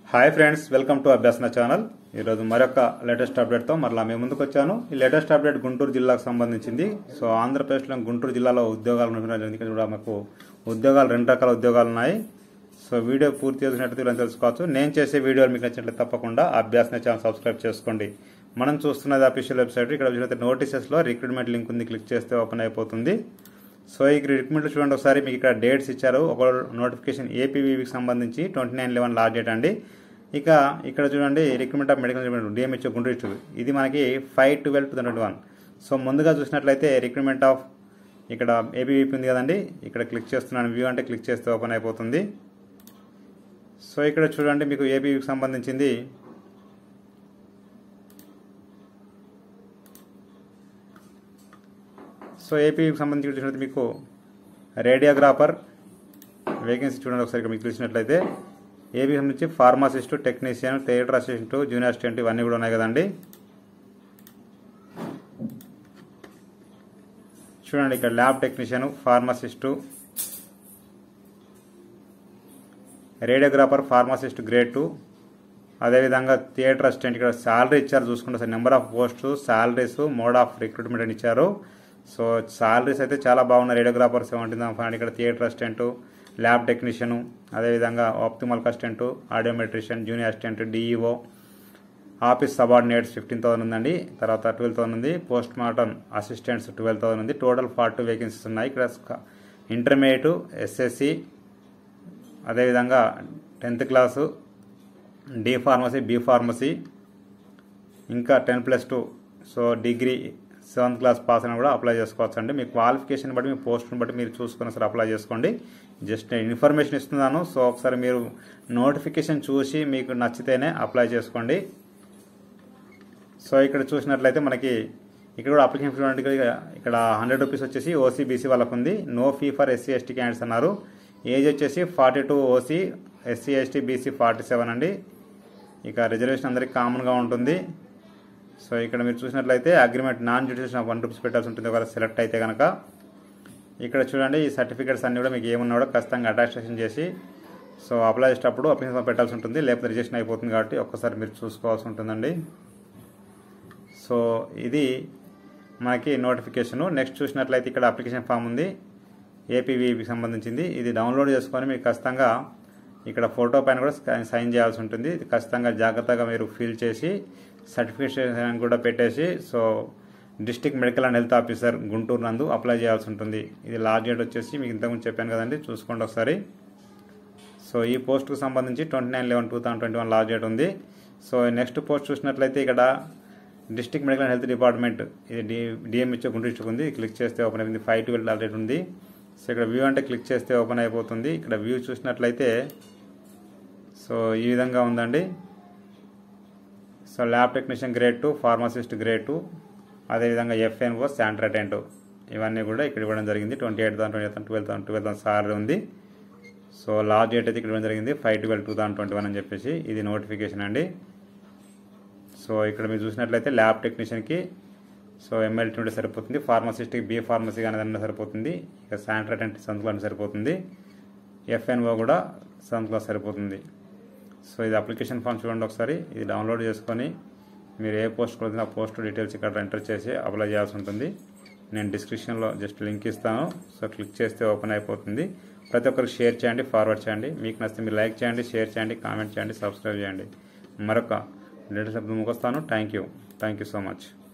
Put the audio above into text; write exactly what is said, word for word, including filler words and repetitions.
Hi friends, welcome to Abhyasana channel. ఈరోజు మరొక latest అప్డేట్తో మరలా మేము ముందుకు వచ్చాను. ఈ లేటెస్ట్ అప్డేట్ గుంటూరు జిల్లాకు సంబంధించింది. సో ఆంధ్రప్రదేశ్లో గుంటూరు జిల్లాలో ఉద్యోగాలు ఉన్నటువంటి కూడా మాకు ఉద్యోగాలు రెండు రకాల ఉద్యోగాలు ఉన్నాయి. సో వీడియో పూర్తి చేసినట్టు ఇలా తెలుసుకోవచ్చు. నేను చేసే వీడియోలు మీకు నచ్చినట్లయితే తప్పకుండా అభ్యాసన ఛానల్ సబ్స్క్రైబ్ చేసుకోండి. మనం చూస్తున్నది అఫీషియల్ వెబ్సైట్. ఇక్కడ చూసినట్లయితే నోటీసెస్లో రిక్రూట్మెంట్ లింక్ ఉంది, క్లిక్ చేస్తే ఓపెన్ అయిపోతుంది. సో ఈ రిక్రూట్మెంట్ చూడండి ఒకసారి. మీకు ఇక్కడ డేట్స్ ఇచ్చారు. ఒక నోటిఫికేషన్ ఏపీవీకి సంబంధించి twenty nine eleven last date అండి. ఇక ఇక్కడ చూడండి recruitment of medical DMHO Guntur district, ఇది మనకి five twelve two thousand twenty one. So ముందుగా చూసినట్లయితే రిక్రూట్మెంట్ ఆఫ్ ఇక్కడ ఏపీవీపీ ఉంది కదండి. ఇక్కడ క్లిక్ చేస్తున్నాను. వ్యూ అంటే క్లిక్ చేస్తే ఓపెన్ అయిపోతుంది. సో ఇక్కడ చూడండి మీకు ఏపీవీకి సంబంధించింది సో ఏపీకి సంబంధించి చూసినట్లయితే మీకు రేడియోగ్రాఫర్ వేకెన్సీ చూడండి ఒకసారి. ఇక్కడ మీకు చూసినట్లయితే ఏపీ సంబంధించి pharmacist, technician, theatre assistant, junior assistant ఇవన్నీ కూడా ఉన్నాయి కదండి. చూడండి ఇక్కడ lab technician, pharmacist, radiographer, pharmacist grade two, అదేవిధంగా థియేటర్ అసిస్టెంట్. ఇక్కడ శాలరీ ఇచ్చారు చూసుకుంటే sir, number of post, salaries, mode of recruitment అని ఇచ్చారు. సో శాలరీస్ అయితే చాలా బాగున్నాయి. రేడియోగ్రాఫర్ సెవెంటీన్ థౌసండ్, ఇక్కడ థియేటర్ అసిస్టెంట్, ల్యాబ్ టెక్నీషియను, అదేవిధంగా optimal assistant, audiometrician, junior assistant, DEO, office subordinates fifteen thousand ఉందండి. తర్వాత ట్వెల్వ్ థౌసండ్ ఉంది. Post mortem assistants twelve thousand ఉంది. టోటల్ ఫార్టీ వేకెన్సీస్ ఉన్నాయి. ఇక్కడ ఇంటర్మీడియట్, ఎస్ఎస్సి, అదేవిధంగా tenth class, D pharmacy, B pharmacy, ఇంకా ten plus two, so degree seventh class pass అని కూడా అప్లై చేసుకోవచ్చు అండి. మీ క్వాలిఫికేషన్ బట్టి, మీ పోస్ట్ని బట్టి మీరు చూసుకుని సరే అప్లై చేసుకోండి. జస్ట్ నేను ఇన్ఫర్మేషన్ ఇస్తున్నాను. సో ఒకసారి మీరు నోటిఫికేషన్ చూసి మీకు నచ్చితేనే అప్లై చేసుకోండి. సో ఇక్కడ చూసినట్లయితే మనకి ఇక్కడ కూడా అప్లికేషన్ చూడండి. ఇక్కడ హండ్రెడ్ రూపీస్ వచ్చేసి ఓసీ బీసీ వాళ్ళకు ఉంది. No fee for SC ST candidates అన్నారు. ఏజ్ వచ్చేసి forty two OC, SC ST BC forty seven అండి. ఇక రిజర్వేషన్ అందరికి కామన్గా ఉంటుంది. సో ఇక్కడ మీరు చూసినట్లయితే agreement non judicial one rupees పెట్టాల్సి ఉంటుంది ఒకవేళ సెలెక్ట్ అయితే కనుక. ఇక్కడ చూడండి ఈ సర్టిఫికేట్స్ అన్ని కూడా మీకు ఏమున్నా కూడా ఖచ్చితంగా అటాచ్షన్ చేసి సో అప్లై చేసేటప్పుడు అప్లికేషన్ పెట్టాల్సి ఉంటుంది. లేకపోతే రిజెక్షన్ అయిపోతుంది కాబట్టి ఒక్కసారి మీరు చూసుకోవాల్సి ఉంటుందండి. సో ఇది మనకి నోటిఫికేషను. నెక్స్ట్ చూసినట్లయితే ఇక్కడ అప్లికేషన్ ఫామ్ ఉంది, ఏపీవీకి సంబంధించింది. ఇది డౌన్లోడ్ చేసుకొని మీకు ఖచ్చితంగా ఇక్కడ ఫోటో పైన కూడా సైన్ చేయాల్సి ఉంటుంది. ఇది ఖచ్చితంగా జాగ్రత్తగా మీరు ఫిల్ చేసి సర్టిఫికేషన్ కూడా పెట్టేసి so district medical and health officer Guntur నందు అప్లై చేయాల్సి ఉంటుంది. ఇది లాస్ట్ డేట్ వచ్చేసి మీకు ఇంతకుముందు చెప్పాను కదండి, చూసుకోండి ఒకసారి. సో ఈ పోస్ట్కు సంబంధించి twenty nine eleven two thousand twenty one last date ఉంది. సో నెక్స్ట్ పోస్ట్ చూసినట్లయితే ఇక్కడ district medical and health department, ఇది డి డిఎంహెచ్ఓ గుంటూరు డిస్ట్రిక్ట్ ఉంది. క్లిక్ చేస్తే ఓపెన్ అయిపోయింది. ఫైవ్ ట్వెల్వ్ లాస్ట్ డేట్ ఉంది. సో ఇక్కడ వ్యూ అంటే క్లిక్ చేస్తే ఓపెన్ అయిపోతుంది. ఇక్కడ వ్యూ చూసినట్లయితే సో ఈ విధంగా ఉందండి. So lab technician grade two, pharmacist grade two, అదేవిధంగా ఎఫ్ఎన్ఓ, శానిటరీ అటెండెంట్ ఇవన్నీ కూడా ఇక్కడ ఇవ్వడం జరిగింది. Twenty eight thousand twenty eight twelve thousand twelve thousand salary ఉంది. సో లాస్ట్ డేట్ అయితే ఇక్కడ ఇవ్వడం జరిగింది five twelve two thousand twenty one అని చెప్పేసి. ఇది నోటిఫికేషన్ అండి. సో ఇక్కడ మీరు చూసినట్లయితే ల్యాబ్ టెక్నీషియన్కి సో ఎంఎల్టీ ఉంటే సరిపోతుంది. ఫార్మసిస్ట్కి బి ఫార్మసీ కానీ అన్న సరిపోతుంది. ఇక శానిటరీ అటెండెంట్ సంతలో సరిపోతుంది. ఎఫ్ఎన్ఓ కూడా సంతలో సరిపోతుంది. సో ఇది అప్లికేషన్ ఫామ్ చూడండి ఒకసారి. ఇది డౌన్లోడ్ చేసుకొని మీరు ఏ పోస్ట్ కొడుతుందో ఆ పోస్ట్ డీటెయిల్స్ ఇక్కడ ఎంటర్ చేసి అప్లై చేయాల్సి ఉంటుంది. నేను డిస్క్రిప్షన్లో జస్ట్ లింక్ ఇస్తాను. సో క్లిక్ చేస్తే ఓపెన్ అయిపోతుంది. ప్రతి ఒక్కరికి షేర్ చేయండి, ఫార్వర్డ్ చేయండి. మీకు నచ్చితే మీరు లైక్ చేయండి, షేర్ చేయండి, కామెంట్ చేయండి, సబ్స్క్రైబ్ చేయండి. మరొక లేటెస్ట్ అప్డేట్ వస్తాను. Thank you thank you so much.